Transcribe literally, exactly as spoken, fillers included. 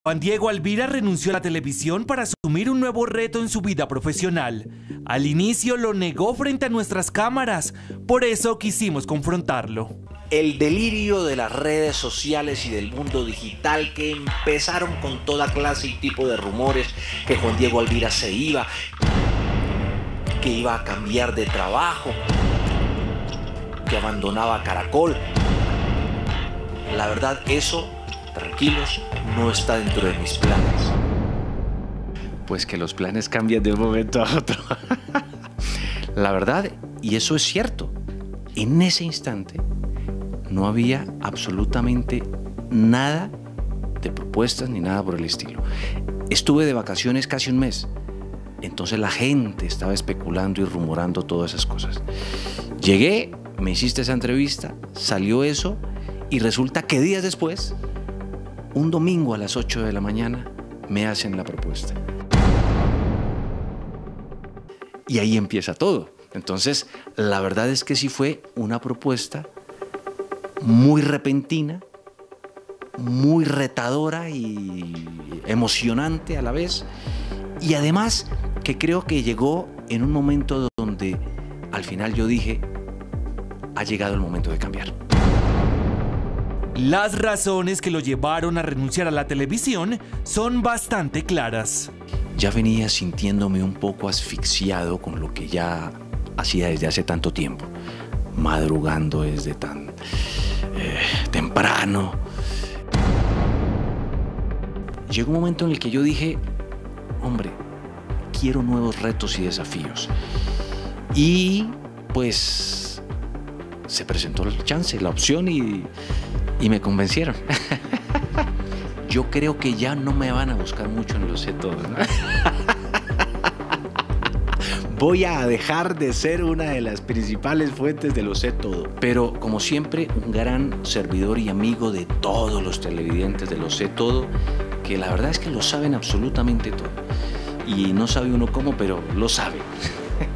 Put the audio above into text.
Juan Diego Alvira renunció a la televisión para asumir un nuevo reto en su vida profesional. Al inicio lo negó frente a nuestras cámaras, por eso quisimos confrontarlo. El delirio de las redes sociales y del mundo digital que empezaron con toda clase y tipo de rumores que Juan Diego Alvira se iba, que iba a cambiar de trabajo, que abandonaba Caracol. La verdad, eso, tranquilos, no está dentro de mis planes. Pues que los planes cambian de un momento a otro. La verdad, y eso es cierto, en ese instante no había absolutamente nada de propuestas ni nada por el estilo. Estuve de vacaciones casi un mes, entonces la gente estaba especulando y rumorando todas esas cosas. Llegué, me hiciste esa entrevista, salió eso y resulta que días después, un domingo a las ocho de la mañana, me hacen la propuesta. Y ahí empieza todo. Entonces, la verdad es que sí fue una propuesta muy repentina, muy retadora y emocionante a la vez. Y además que creo que llegó en un momento donde al final yo dije, ha llegado el momento de cambiar. Las razones que lo llevaron a renunciar a la televisión son bastante claras. Ya venía sintiéndome un poco asfixiado con lo que ya hacía desde hace tanto tiempo, madrugando desde tan eh, temprano. Llegó un momento en el que yo dije, hombre, quiero nuevos retos y desafíos. Y pues se presentó el chance, la opción y, y me convencieron. Yo creo que ya no me van a buscar mucho en Lo Sé Todo, ¿no? Voy a dejar de ser una de las principales fuentes de Lo Sé Todo. Pero, como siempre, un gran servidor y amigo de todos los televidentes de Lo Sé Todo, que la verdad es que lo saben absolutamente todo. Y no sabe uno cómo, pero lo sabe.